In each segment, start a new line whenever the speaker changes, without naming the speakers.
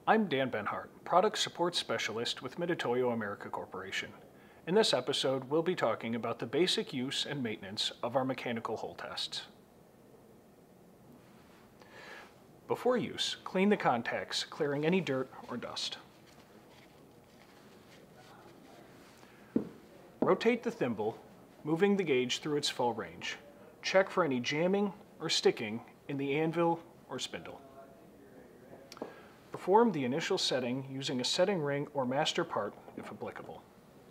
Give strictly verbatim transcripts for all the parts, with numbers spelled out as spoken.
I'm Dan Benhart, Product Support Specialist with Mitutoyo America Corporation. In this episode, we'll be talking about the basic use and maintenance of our mechanical hole tests. Before use, clean the contacts, clearing any dirt or dust. Rotate the thimble, moving the gauge through its full range. Check for any jamming or sticking in the anvil or spindle. Perform the initial setting using a setting ring or master part if applicable.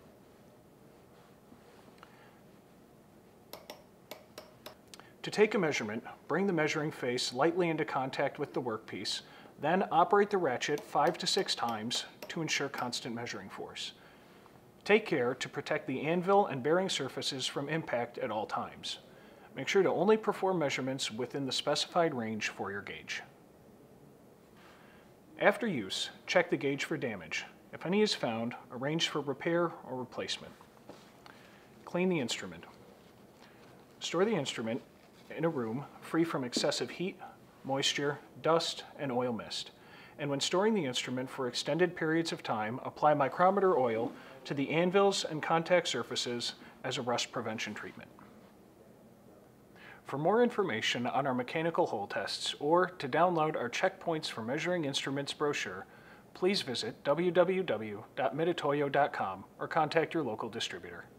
To take a measurement, bring the measuring face lightly into contact with the workpiece, then operate the ratchet five to six times to ensure constant measuring force. Take care to protect the anvil and bearing surfaces from impact at all times. Make sure to only perform measurements within the specified range for your gauge. After use, check the gauge for damage. If any is found, arrange for repair or replacement. Clean the instrument. Store the instrument in a room free from excessive heat, moisture, dust, and oil mist. And when storing the instrument for extended periods of time, apply micrometer oil to the anvils and contact surfaces as a rust prevention treatment. For more information on our mechanical hole tests or to download our Checkpoints for Measuring Instruments brochure, please visit w w w dot mitutoyo dot com or contact your local distributor.